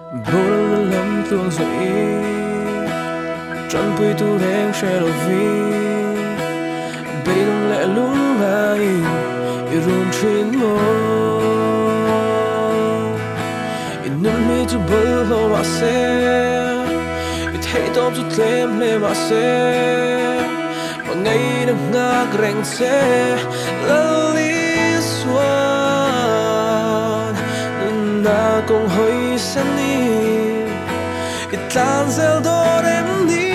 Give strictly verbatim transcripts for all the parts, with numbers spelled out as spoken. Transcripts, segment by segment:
Buồn lắm tuông dậy trọn bụi tu đen sẽ đầu vi bây đông lẽ lúng lại yêu run trên môi in nâng mi tu bơ lo mà sẽ ít thấy tóm tu thêm lệ mà sẽ mà ngày nâng ngã gánh sẽ lỡ lý xuân na cùng hơi sen đi ít tan zel đó em đi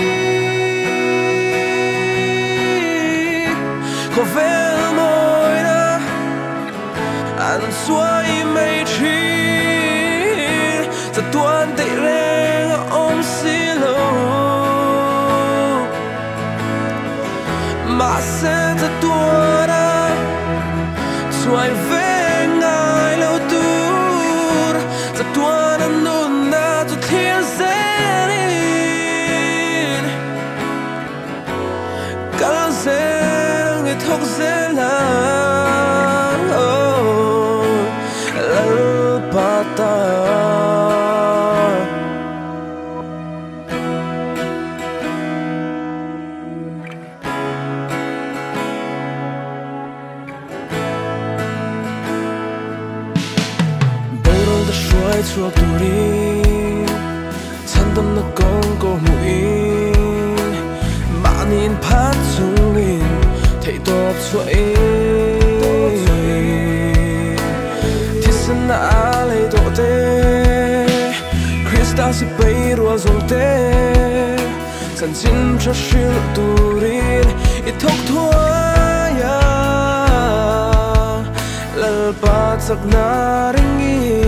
có vẻ môi na ăn xuôi mây chiจะตวนติเรงอมสิโลมาเส้นจะตัวนะช่วยเวงไงแล้วดูจะตัวนั้นนู่นน่าจะเทียนเส้นกันเส้นให้ทุกเส้นละแล้วปาตาchuộc tu đi chân tâm nó con cô mũi mà nhìn phát xuống lên thấy tốt chuỗi thì sân đã lấy độ tê Krista sẽ bay rùa dòng tê chân chín cho siêu tu đi ít thốc thua ya lal pat sak na ringi